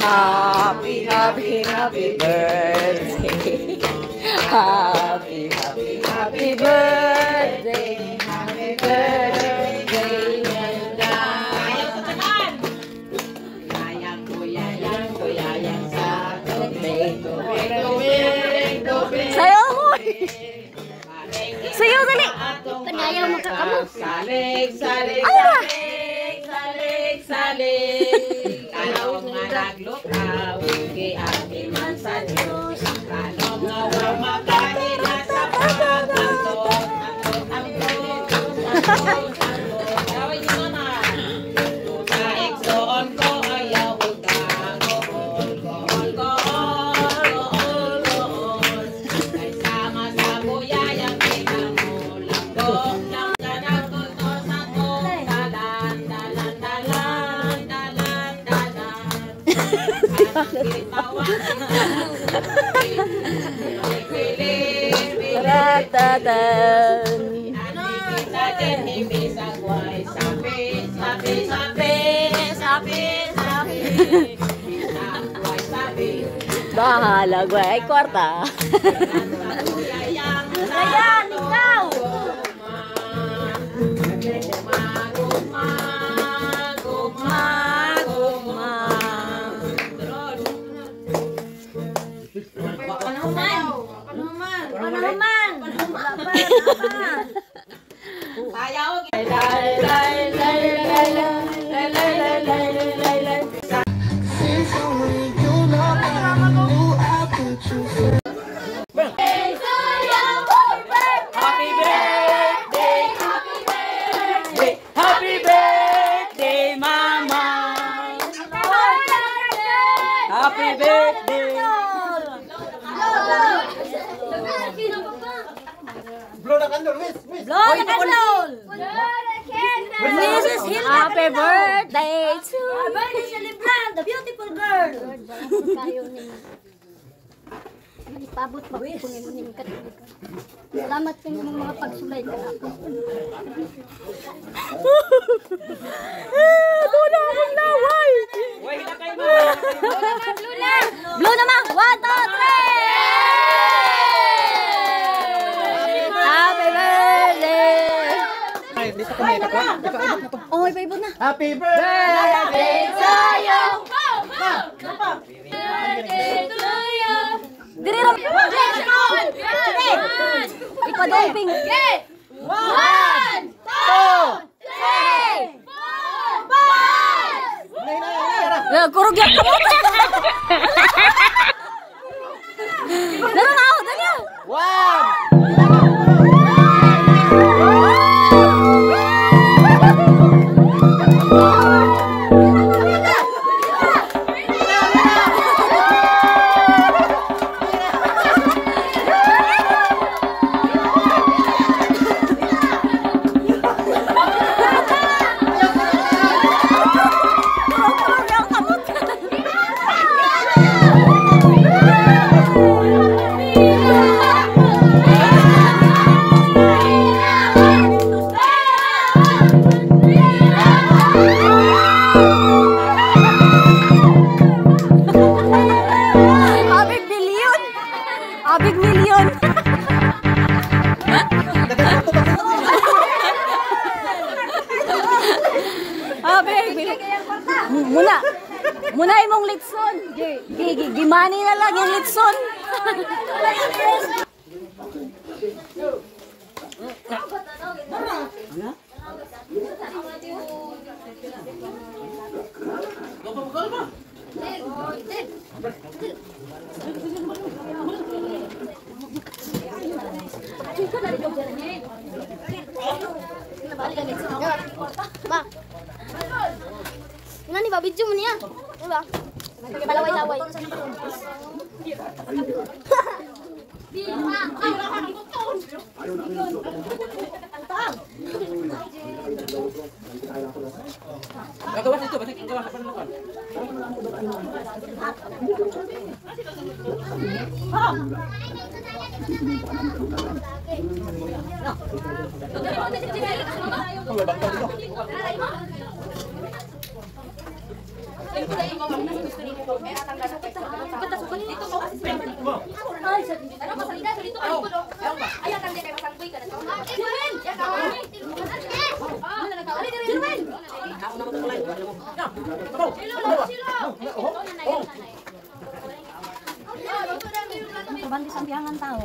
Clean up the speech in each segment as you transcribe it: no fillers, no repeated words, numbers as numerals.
Happy, happy, happy birthday. Happy, happy, happy birthday. Happy birthday, Mela. Yayang ko, yayang ko, yayang sa tubig, tubig, tubig, tubig. Sayo mo! Sayo, dali! Panayaw mo ka mo. Salig, salig, salig, salig, salig. Kanaw nga naglukaw, kay ate man sa Diyos. Kanaw nga wamakain na sa pagkanto. Ang gawin nyo naman. Sa eksoon ko ayaw utang. Gool, gool, gool, gool, gool. Ay sama sa buyayang pinamulang ko. Lang ka nagtuto sa ko. Dalan, dalan, dalan, dalan, dalan. Ratatan. Bahala gue, ay kwarta. Ayan, ikaw! Happy birthday, Mama. Happy birthday. Blow the candle, miss. Blow the candle! Mrs. Hilda! Happy birthday to Our birthday celebrant, the beautiful girl! Ipabot pa po ng katibigan. Salamat sa inyong mga pagsulay na ako. Tuna akong laway. Blue naman! 1, 2, 3! Happy birthday. Oh, may paibot na. Happy birthday Sa'yo! Birthday to you! Diri ram! Ipadoping! 1, 2, 3, 4, 5! Kurog yan ka mo. Naroon ako, Daniel. One. Abig milyon. Abig. Muna imong litson. Gimani na lang yung litson. Ba. Ina ni babidyo mo niya. Diba? Palaway-laway. Gawas itu, balik gawas apa naman? Banti sambiangan tao.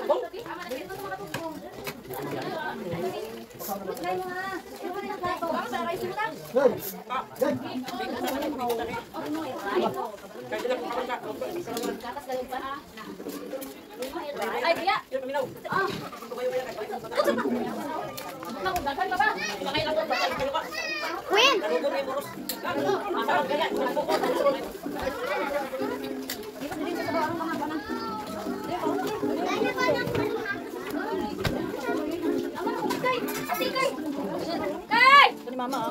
Ay, dia. Queen! Mama.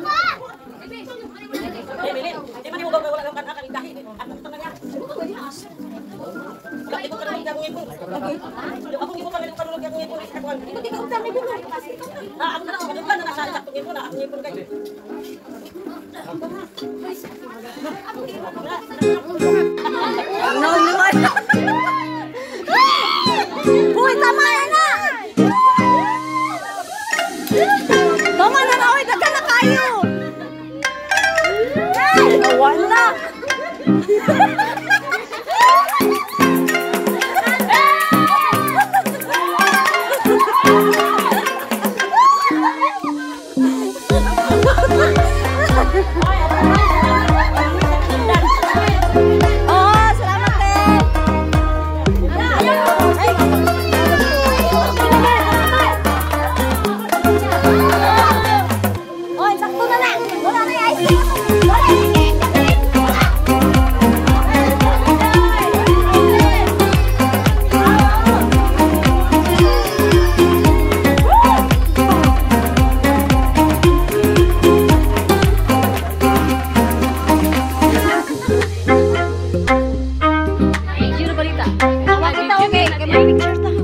Uy, tama na! Tama na na, uy, daga na kayo! Wala! Oh, salamat eh! Oy, sakto na lang! Wala na yung ice cream! Kita okay, kayak mau picture ta.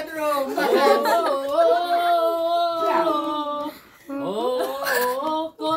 Oh,